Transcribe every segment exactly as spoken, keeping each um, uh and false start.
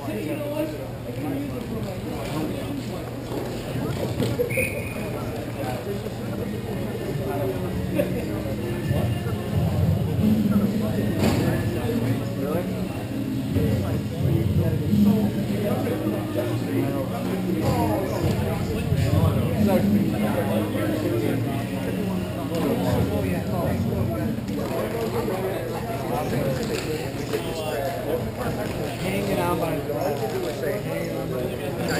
Hanging on by the door. Hanging on by the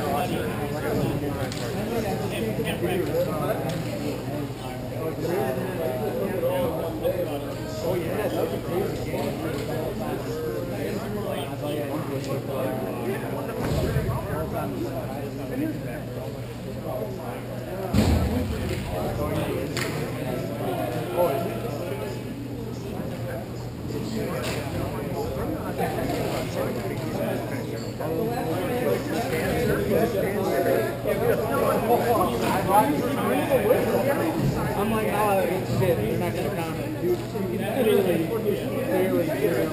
Oh yeah, that was a crazy game. Oh, is it? I'm like, oh, shit, you're not going to count it. Dude, clearly, clearly,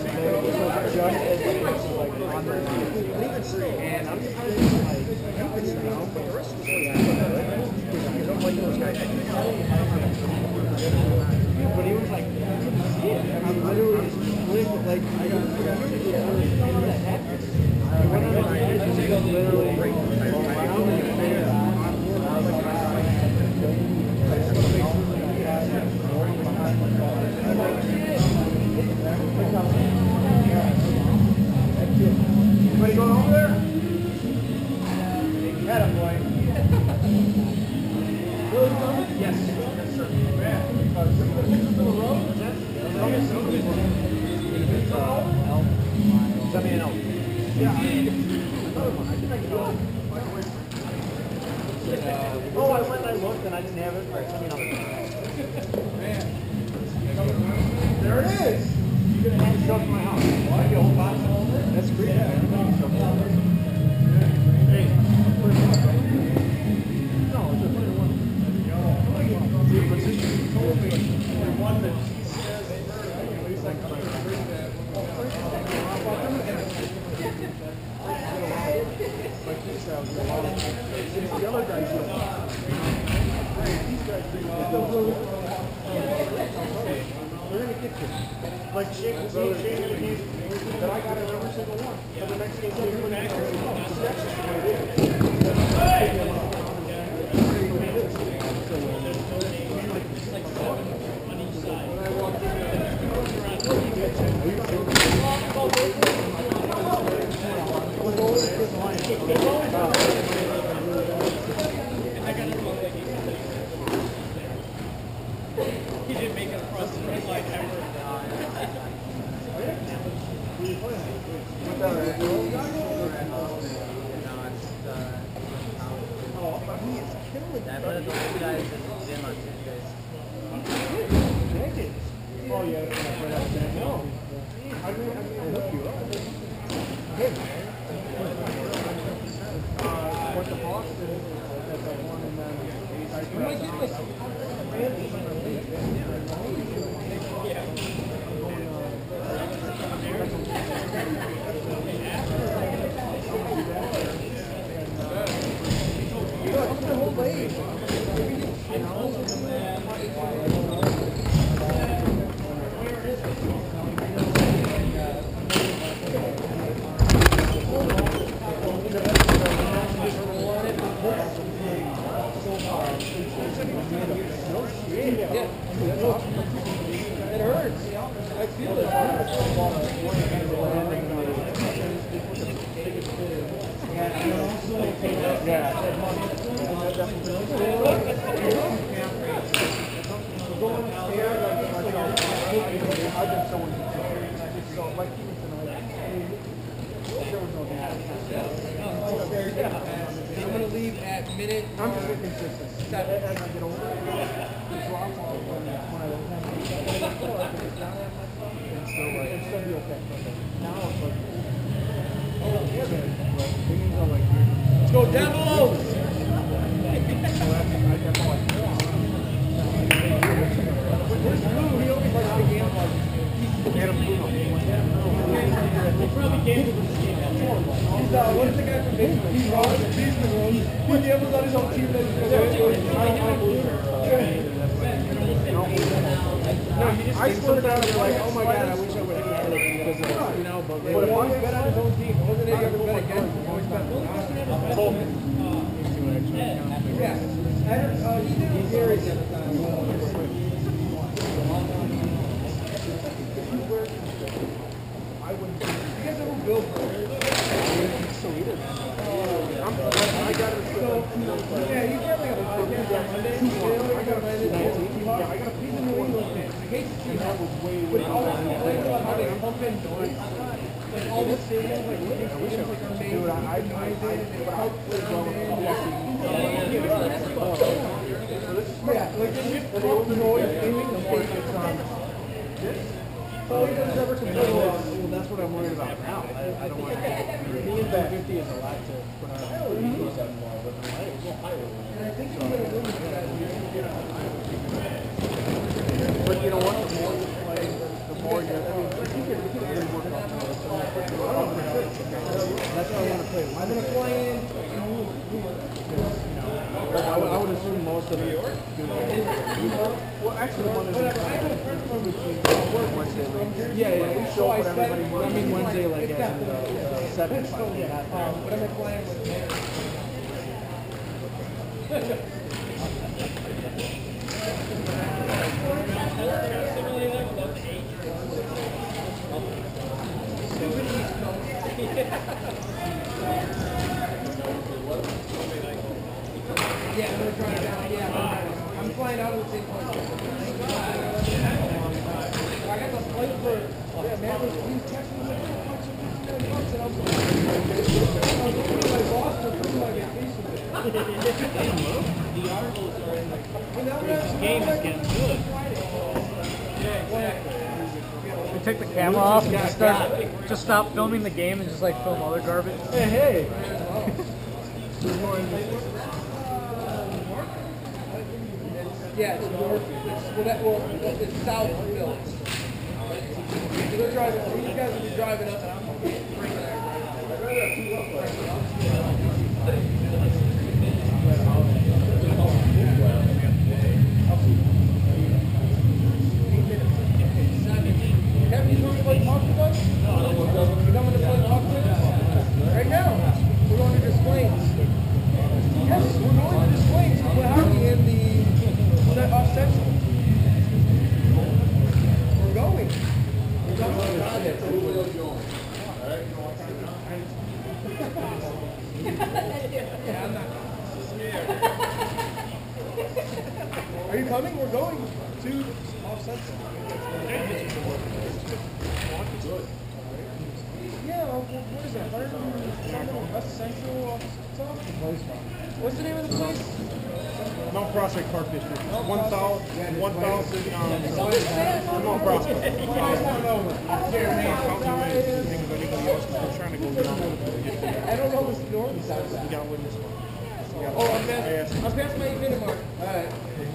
and I'm just like, you know, but the rest of the day, I don't like those guys. But he was like, I'm literally split, like, I got that happened. I went on the edge and he goes literally around and there. Anybody going over there? Head up, boy. Yes. Yes, sir. Man. Uh, Send me an L. Yeah. I think I can go. Oh, I went and I looked and I didn't have it. All right, send me another. Man. There it is. You're going to have to show up to my house. Why? You hold box all over? That's great. Yeah, everybody's so cool. Hey, first one, right? No, it's a player one. There you go. See, but since you told me the one that he says, at least I can bring that. Well, first of all, like this out here, a lot of the other guys are hey, these guys bring we're gonna get you. Like Shane, Shane, Shane, that I got in every single one. So the next game, you're going to that's just the way it is. He didn't make it across the red line ever. That one of those guys in the gym on Tuesdays. Oh, yeah, yeah, no. I mean, I mean, I look you up. Hey, man. Uh, went to Boston at the one in the I might get this. The whole way. You know? It hurts. I feel it. Yeah. Going upstairs, I get myself. I've been so so like even tonight. I mean, there was no I'm going to leave at minute. I'm just inconsistent. As I get older, the drop off when, when I don't have any before, I can down at my stuff, and so like, it's going to be okay. Now it's like, oh, yeah, man. But things are like, let's go Devils! So that's, I got all like, where's Blue? He always likes to game like, Adam Blue. He probably gave it to the team. uh, what is the guy from Basement? He's Ron. Basement Ron. When the other on his own team, then he's going to go. I don't want to lose. No, you just I swear to God, you're like, oh my God, I wish I would have had it because of it, you know, but But if he bet on his own team, wasn't he ever bet against him? He always bet for him. Yeah. And, uh, he did it with Gary the other time. I wouldn't. You guys ever build So either, man. I'm, I, I got it. So, yeah, you got like a podcast on Monday. I got a Yeah, I got a piece of New England fan. I hate to see that was way, way all that complaint about how they pump in noise. Like all the stadiums, like living stadiums, like are made. Dude, I, I, I, I, but how play well Yeah, like they just pump noise in the stadium. All he does is ever complain. Well, that's what I'm worried about now. I, I don't want to. Me and four fifty is a lot to put on. But you know what? The more you play, the more you're. I mean, you can, you can really work on it. That's why I want to play. I'm gonna play in. I would, I would assume most of it. Well, actually, one is Wednesday. Yeah, yeah. We show up with everybody. I mean, Wednesday, like at uh, seven. What am I playing with? Yeah, I'm gonna try it out. Yeah, I'm flying out of the same place. I got the flight for, yeah, man, was, he texted me like, oh, how much are you bucks? And I was like, I was looking at my boss for putting my vacation there. The articles are in like, this game is getting good. Yeah, exactly. You take the camera off and just start, just stop filming the game and just like film other garbage. Hey, hey. Yeah, it's north. It's, well, that, well, it's south of Phillies. So they're driving. These guys will be driving up, and I'm going to be bringing that. Have you come to play talk with us? You coming to play talk with us? Right now. We're going to Displays. Yes, we're going to Displays to play hockey in the that off central. We're going. We're going. Yeah, I'm not. Are you coming? We're going to off central. Yeah, well, what is that? West Central off central? What's the name of the place? Mount Prospect Park District. One thousand, one thousand, um, Mount Prospect. I don't know. I'm trying to go down. I don't know what's north side. We got witness. Oh, I'm past, I'm past my eight minute mark. Alright.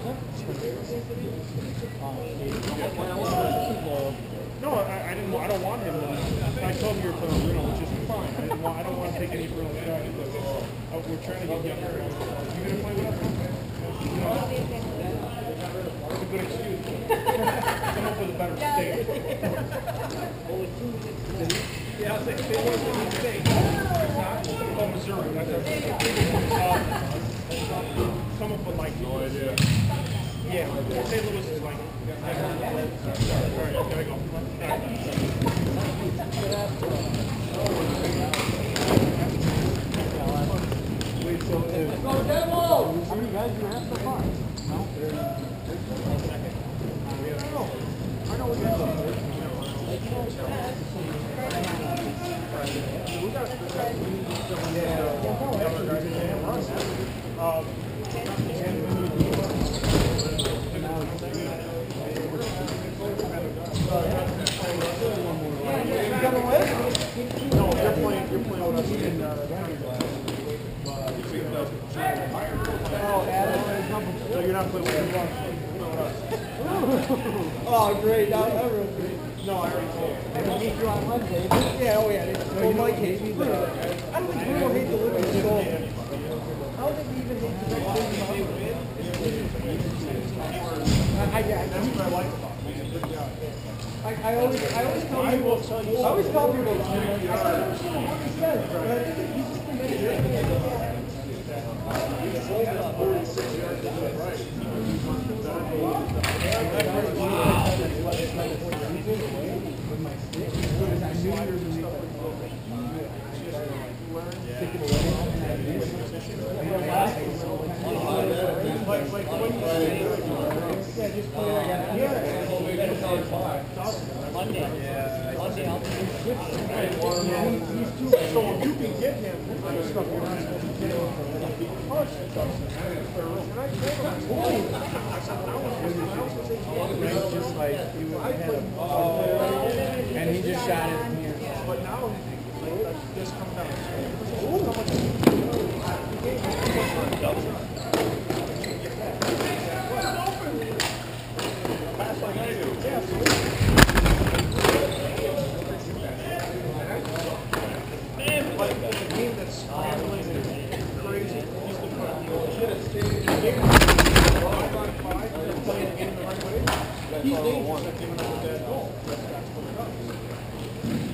No, I, I didn't. I don't want him. To, I told him you're from Bruno, which is fine. I didn't want. I don't want to take any Bruno shot because uh, we're trying to get younger. You gonna play with us? You know, it's a good excuse. Come up with a better mistake. Yeah, I'll say if it was a mistake. Oh, Missouri. That's our uh, come up with like no idea. Yeah, Saint Louis is like. All right, there we go. Wait, so if... Go, Devil! How many guys do you have so far? No? I know what you're saying. We got No, you're playing, you're playing with us in, uh, oh, Adam, so you're not playing with us. Oh, great. That was real great. No, I already told you. I meet you on Monday. Yeah, oh yeah. No, you Mike hates me, but I don't think I always, I always tell I people, will tell you I always tell something. people, I said, understand what he says, but I think that he's just been making it. So you can get him stuff you're not supposed to get him. Just like he was ahead of and he just shot it in here. But now just come down. Pass like I do. Man, like a game that's scrambling and crazy. He's the kid at stage. Five on five, they're playing the game the right way. He's dangerous at giving up that goal. That's what it does.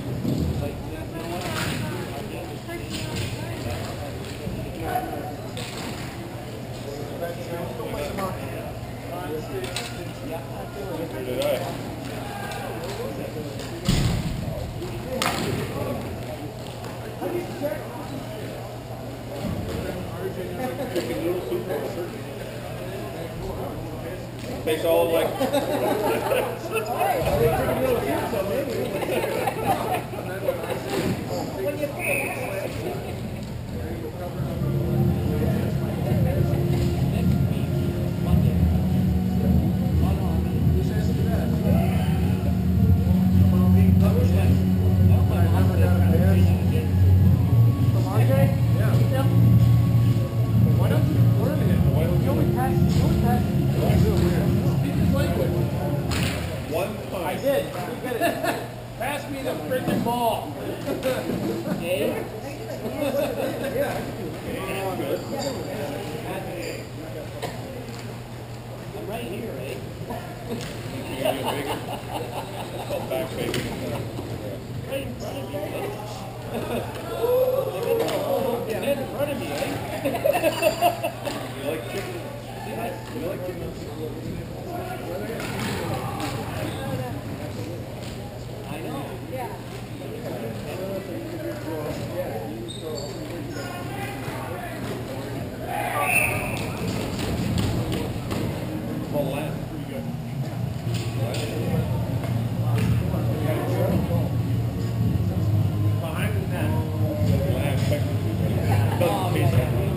Takes all like. Pass me the freaking ball. Dave? I'm right here, eh? Back baby. Right in front of me, eh? Dead in front of me, eh? You like chicken? You like chicken? I know. Yeah. Well, last pretty good. Behind the net. Last second. Doesn't taste that good.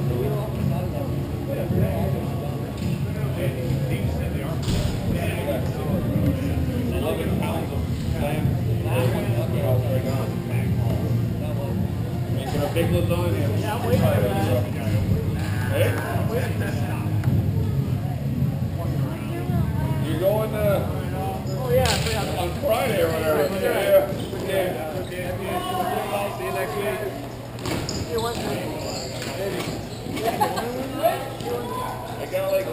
eleven pounds of lamb. Right on. Making a big lasagna. Yeah, I'm waiting for that. Hey? You going uh, Oh, yeah, I forgot. on Friday or whatever? Yeah. Yeah. See you next week. See you Wednesday. I got like.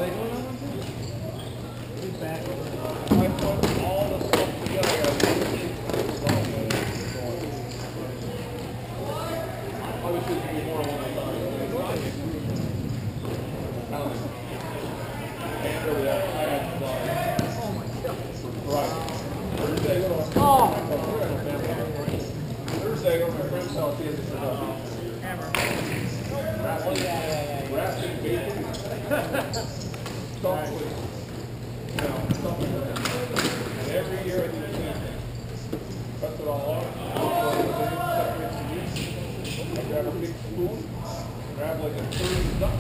I put all the stuff together. I got obviously, it could be more than one time. And over that, I had to fly. Oh, my God. Right. Thursday, I go to Oh. Thursday, I go to my friend's house. He has a Hammer. wrap wrapped in bacon. Stuffed with, you know, stuff like that. And every year I do the same thing. Cut it all off. I grab a big spoon, grab like a third of duck.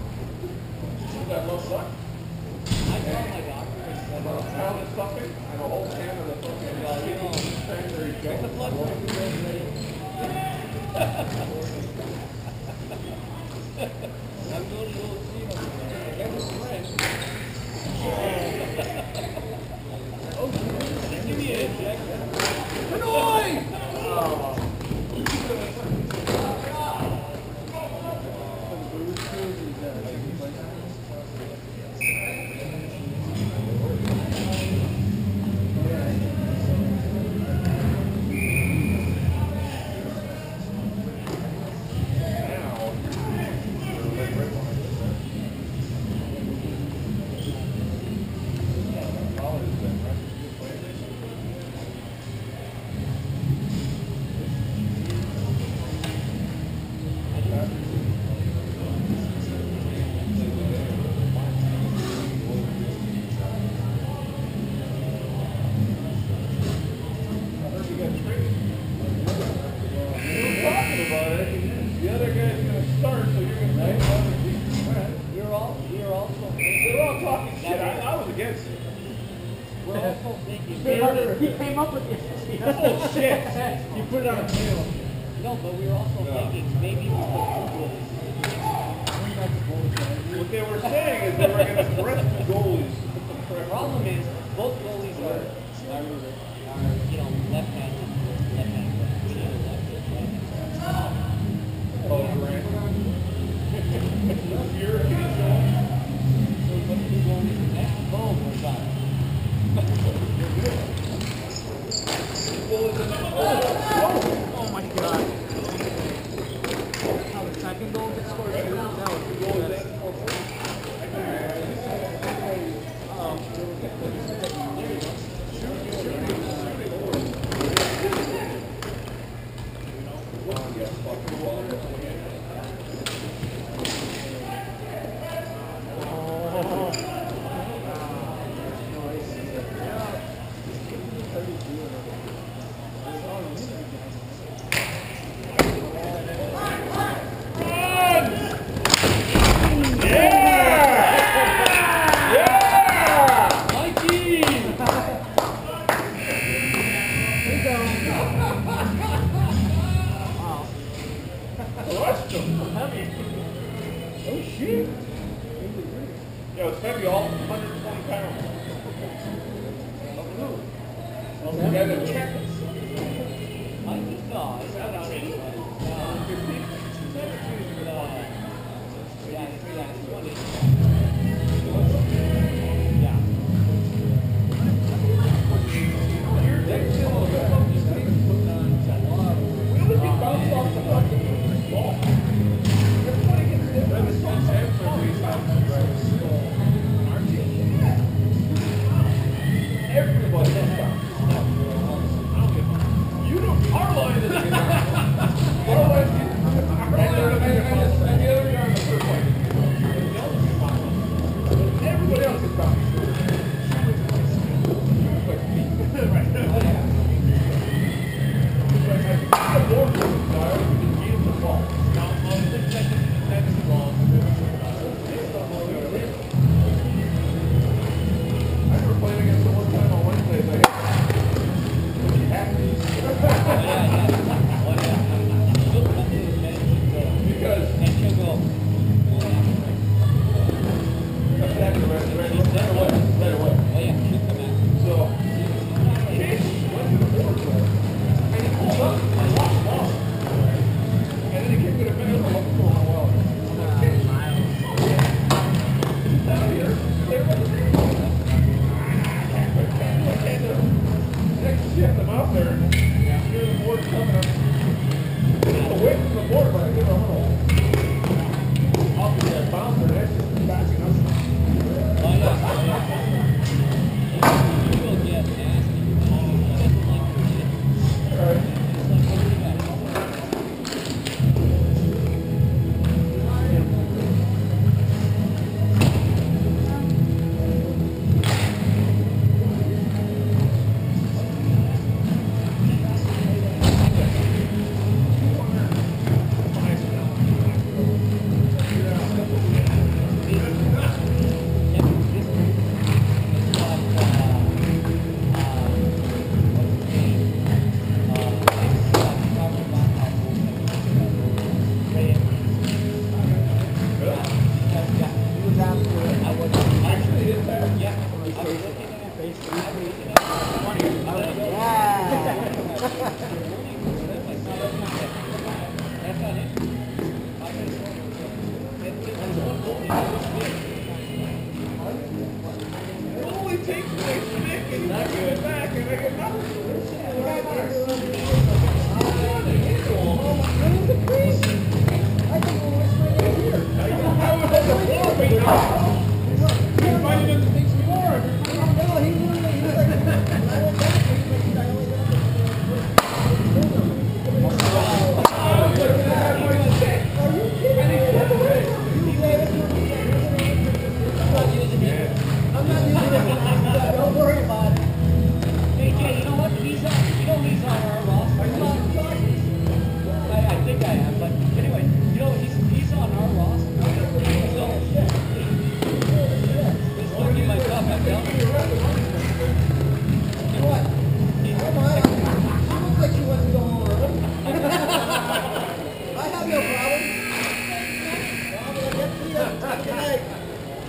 I love duck. I told my doctor. About a pound of stuffing and a whole can of the fucking thing. There you go. I'm going to go see him. Every spring. Oh, give me an injection. Hanoi! Oh. He came up with the idea. Oh shit! You put it on a panel. No, but we were also thinking maybe we put two goalies. What they were saying is they were going to press the goalies. The problem is both goalies are, are, are you know, left-handed, left-handed. We need a left-handed, right-handed. Oh, right. You're a kid, So what do you go with next? Boom, we're done. Oh my god. How the second goal gets scored here? That was good. oh shit! Yeah, it's heavy, all one hundred twenty pounds. Well, we had to check it. I think no, it's not on any. Uh, yeah, yeah, it's twenty. Yeah. They're still just being put on set. We only get bounced off the fucking ball. Everybody gets hit. That's that's absolutely Everybody gets bounced.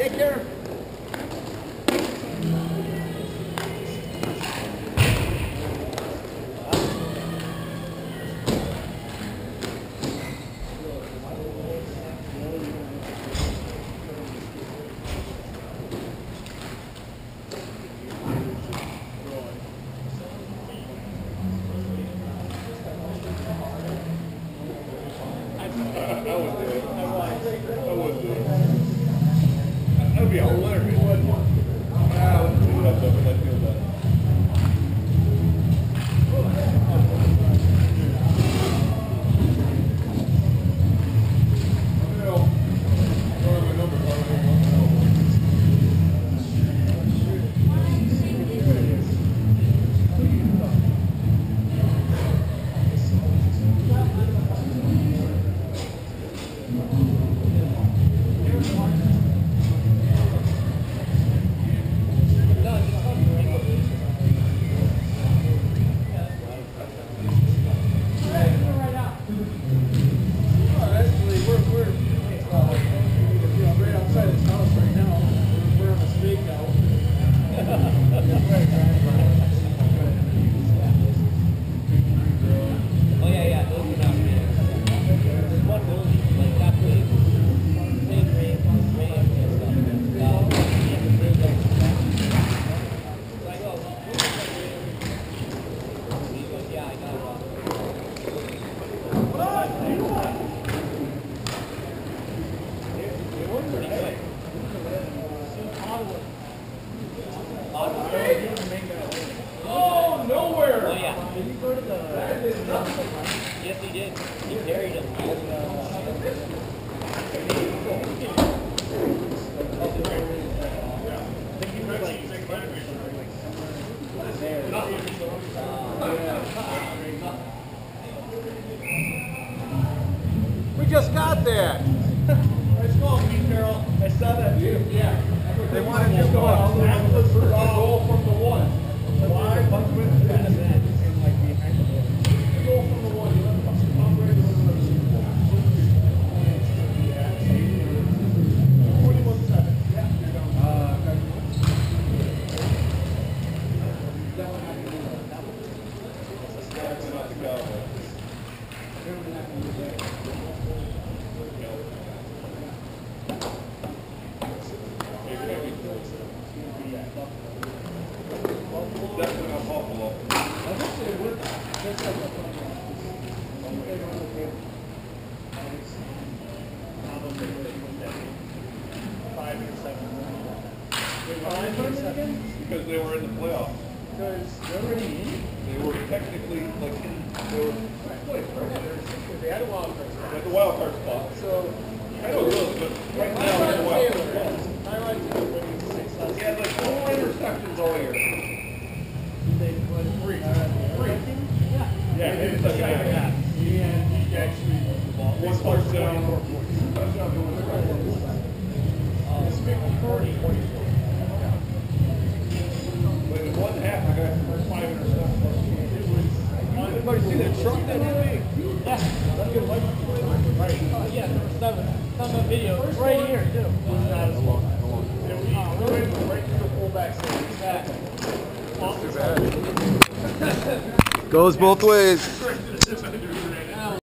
Take care. That'd be hilarious. Ah, let's do it up though, but I feel better. Oh, nowhere! Oh, yeah. Did you go to the... Yes, he did. He buried him. We just got that. Nice call, Pete Carroll. I saw that too. Yeah. They wanted to go up. That was a goal from the one. Why? Goal from the one. twenty-one seven. Because they were in the playoffs. Because they're already in. They were technically like in, they were They had a wild card. at the wild card spot. So, I know those, but right now they're in the wild card spot. highlights are winning six last He had like four interceptions all year. They put three. Three. Yeah, maybe it's like a half. And he actually One scored seventy-four points. forty. But in one half, I got five interceptions. Everybody see that truck that he made? Yeah. Right. Yeah, number seven. It's on the video. It's right here, too. Right to the fullback side. Goes both ways.